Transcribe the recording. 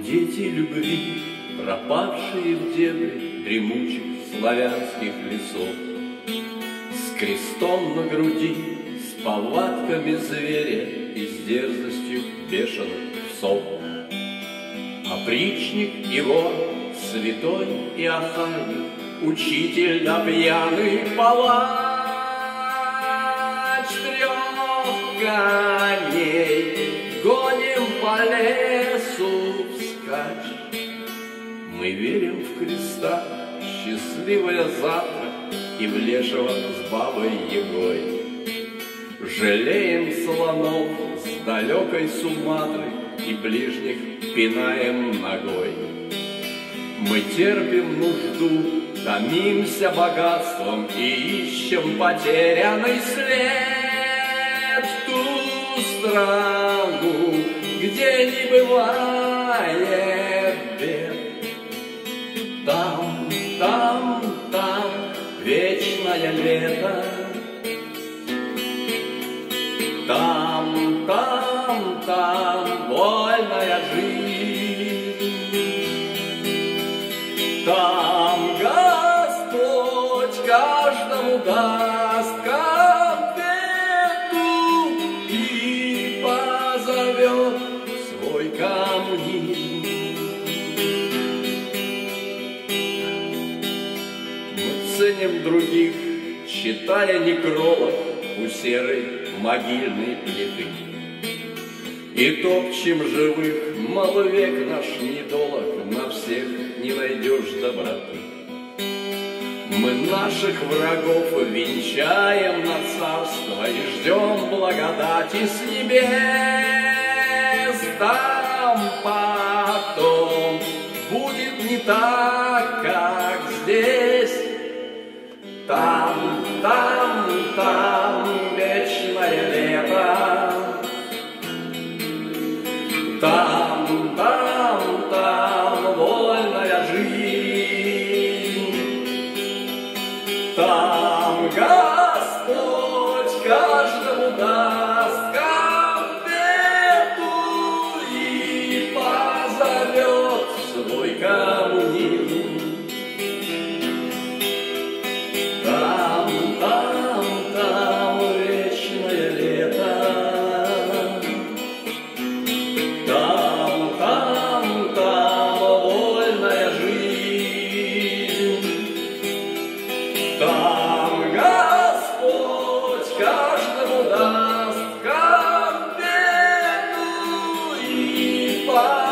дети любви, пропавшие в дебри дремучих славянских лесов, с крестом на груди, с повадками зверя и с дерзостью бешеных псов. Опричник его, святой и охальник, учитель да пьяный палач, трех коней гоним по лесу вскачь. Мы верим в Христа, счастливое завтра и в лешего с бабой Егой. Жалеем слонов с далекой Суматры и ближних пинаем ногой. Мы терпим нужду, томимся богатством и ищем потерянный след в ту страну, где не бывает бед. Там, там, там вечное лето. Там, там, там вольная жизнь. Там Господь каждому даст конфету и позовет в свой коммунизм. Мы ценим других, читая некролог у серой могильной плиты, и топчем живых, мало век наш недолог, на всех не найдешь доброты. Мы наших врагов венчаем на царство и ждем благодати с небес. Там потом будет не так, как здесь. Там, там, там вечное лето. Там, там, там вольная жизнь. Там Господь каждому даст конфету и позовет в свой коммунизм. Там, там, там вечное лето. Там, там, там вольная жизнь. Там Господь каждому даст конфету и